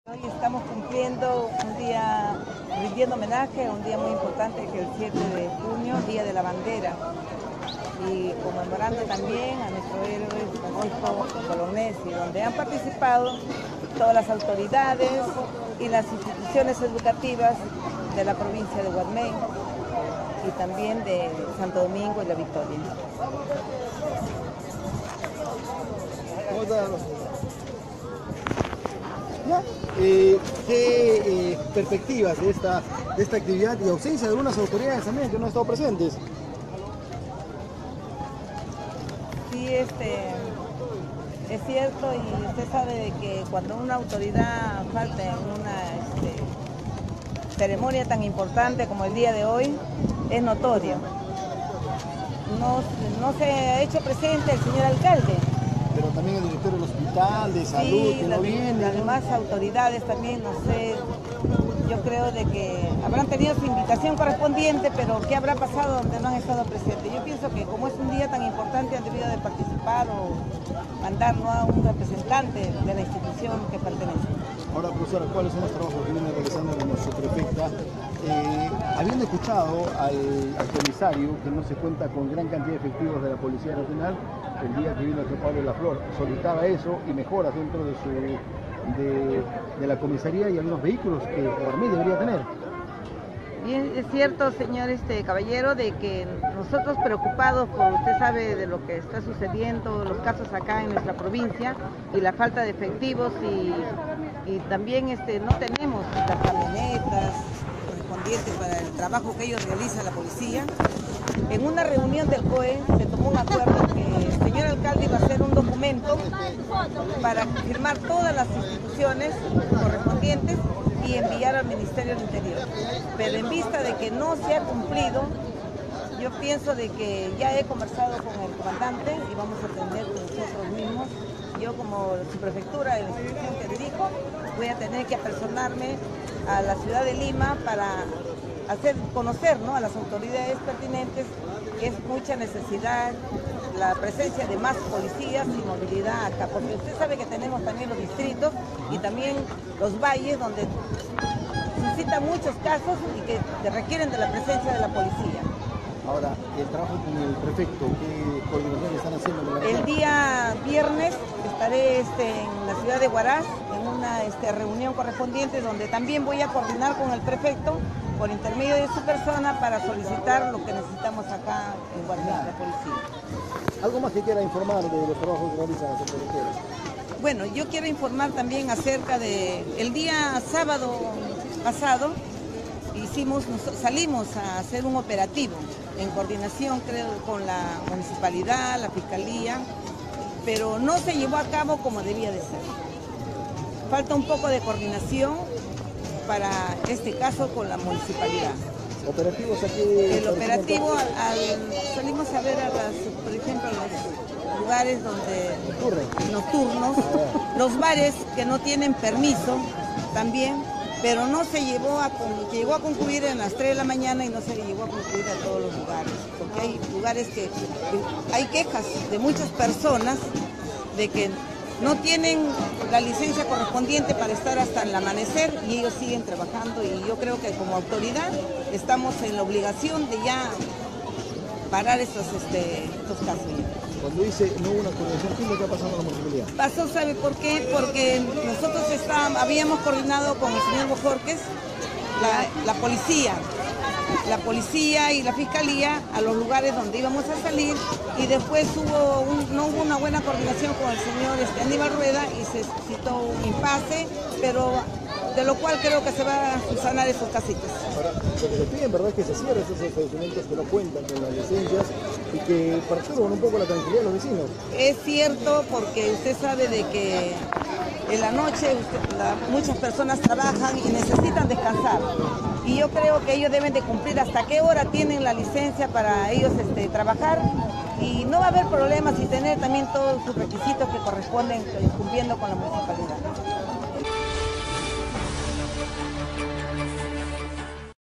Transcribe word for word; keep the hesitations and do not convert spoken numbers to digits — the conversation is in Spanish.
Hoy estamos cumpliendo un día, rindiendo homenaje a un día muy importante que es el siete de junio, Día de la Bandera, y conmemorando también a nuestro héroe Rodolfo Bolognesi, donde han participado todas las autoridades y las instituciones educativas de la provincia de Guarmey y también de Santo Domingo y La Victoria. Eh, ¿Qué eh, perspectivas de esta, de esta actividad y ausencia de algunas autoridades también que no han estado presentes? Sí, este, es cierto, y usted sabe de que cuando una autoridad falta en una este, ceremonia tan importante como el día de hoy, es notorio. No, no se ha hecho presente el señor alcalde. Pero también el director del hospital, de salud, Sí, que las, no viene. las demás autoridades también, no sé, yo creo de que habrán tenido su invitación correspondiente, pero ¿qué habrá pasado donde no han estado presentes? Yo pienso que como es un día tan importante han debido de participar o mandar, ¿no?, a un representante de la institución que pertenece. Ahora, profesora, ¿cuáles son los trabajos que viene realizando como subprefecta? Eh, habiendo escuchado al, al comisario que no se cuenta con gran cantidad de efectivos de la Policía Nacional, el día que vino el señor Pablo Laflor solicitaba eso y mejoras dentro de, su, de, de la comisaría y algunos vehículos que Guarmey debería tener. Bien, es cierto, señor este caballero, de que nosotros preocupados por, usted sabe, de lo que está sucediendo, los casos acá en nuestra provincia y la falta de efectivos y, y también este, no tenemos las camionetas correspondientes para el trabajo que ellos realizan la policía. En una reunión del C O E se tomó un acuerdo que el señor alcalde iba a hacer un documento para firmar todas las instituciones correspondientes y enviar al Ministerio del Interior. Pero en vista de que no se ha cumplido, yo pienso de que ya he conversado con el comandante y vamos a atender nosotros mismos. Yo como subprefectura de la institución que dirijo voy a tener que apersonarme a la ciudad de Lima para hacer conocer, ¿no?, a las autoridades pertinentes que es mucha necesidad la presencia de más policías y movilidad acá, porque usted sabe que tenemos también los distritos y también los valles donde suscitan muchos casos y que requieren de la presencia de la policía. Ahora, el trabajo con el prefecto, ¿qué coordinación están haciendo? El día viernes estaré este, en la ciudad de Huaraz en una este, reunión correspondiente donde también voy a coordinar con el prefecto por intermedio de su persona para solicitar lo que necesitamos acá en Guarmey, la policía. ¿Algo más que quiera informar de los trabajos que realizan las autoridades? Bueno, yo quiero informar también acerca de el día sábado pasado. Hicimos, salimos a hacer un operativo en coordinación, creo, con la municipalidad, la fiscalía, pero no se llevó a cabo como debía de ser. Falta un poco de coordinación para este caso con la municipalidad. ¿Operativos aquí? El operativo, al, al, salimos a ver a las, por ejemplo, los lugares donde nocturnos, los bares que no tienen permiso también, pero no se llevó a, llegó a concluir en las tres de la mañana y no se llegó a concluir a todos los lugares, porque hay lugares que, hay quejas de muchas personas de que no tienen la licencia correspondiente para estar hasta el amanecer y ellos siguen trabajando, y yo creo que como autoridad estamos en la obligación de ya parar estos, este, estos casos. Cuando dice no hubo una coordinación, ¿qué es lo que ha pasado en la municipalidad? Pasó, ¿sabe por qué? Porque nosotros está, habíamos coordinado con el señor Bojorquez, la, la policía, la policía y la fiscalía a los lugares donde íbamos a salir, y después hubo un, no hubo una buena coordinación con el señor este, Aníbal Rueda y se citó un impasse, pero de lo cual creo que se van a subsanar esos casitos. Ahora, lo que le piden, ¿verdad?, es que se cierren esos establecimientos que no cuentan con las licencias y que perturban un poco la tranquilidad de los vecinos. Es cierto, porque usted sabe de que en la noche usted, la, muchas personas trabajan y necesitan descansar. Y yo creo que ellos deben de cumplir hasta qué hora tienen la licencia para ellos este, trabajar. Y no va a haber problemas y tener también todos sus requisitos que corresponden cumpliendo con la municipalidad.